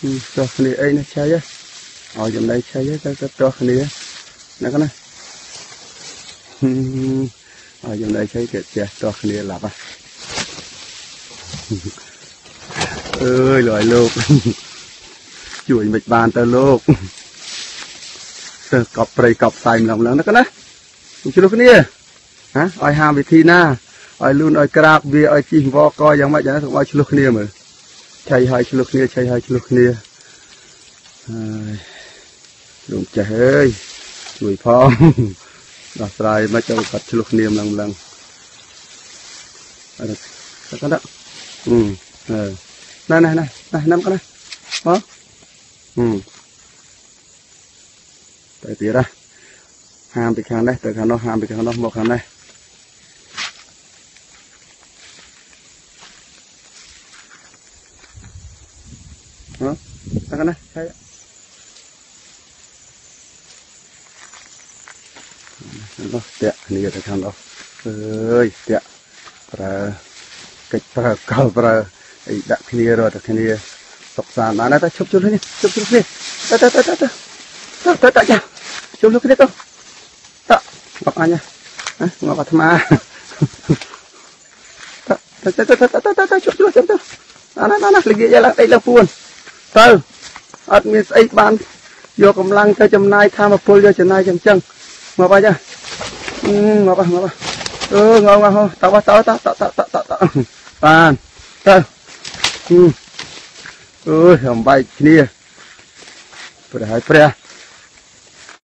choគ្នាអីណាឆៃឲ្យចំណៃឆៃទៅចោះគ្នាណាកណាឲ្យចំណៃឆៃគេចេះចោះគ្នាឡាប់អើយលយលោកជួយមិនបានទៅលោកទៅកប់ព្រៃកប់ផ្សាយម្លងណាកណាជួយគ្នាហ៎ឲ្យហាមវិធីណាឲ្យលូនឲ្យក្រាបវាឲ្យជីវកយ៉ាងម៉េចយ៉ាងណាសូមឲ្យឆ្លុះគ្នាមើលឆៃឲ្យឆ្លុះគ្នាឆៃឲ្យឆ្លុះគ្នាហើយលោកចាស់អើយជួយផងដោះស្រាយមកចូលកាត់ឆ្លុះគ្នាម្លងអត់ទៅកណ្ដាណែណាំកណ្ដាមកទៅទៀតហាមពីខាងនេះទៅខាងនោះហាមពីខាងនោះមកខាងនេះទៅខាងនេះឆៃនោះតាក់គ្នាទៅខាងនោះអើយតាក់ប្រើកិច្ចប្រើកលប្រើអីដាក់គ្នារត់ទៅគ្នាសុខសាន្តបានទៅឈប់គ្នាឈប់គ្នាទៅចាជុំលោកគ្នាទៅបកអញណាមកអាត្មាទៅជុំទៅណាល្ងាចឡើងដេកឡើងពួនទៅអត់មានស្អីបានយកកម្លាំងទៅចំណាយធម្មពលយកចំណាយចឹងមកបាច់មកងងទៅបានទៅអើយអំបែកគ្នាព្រះ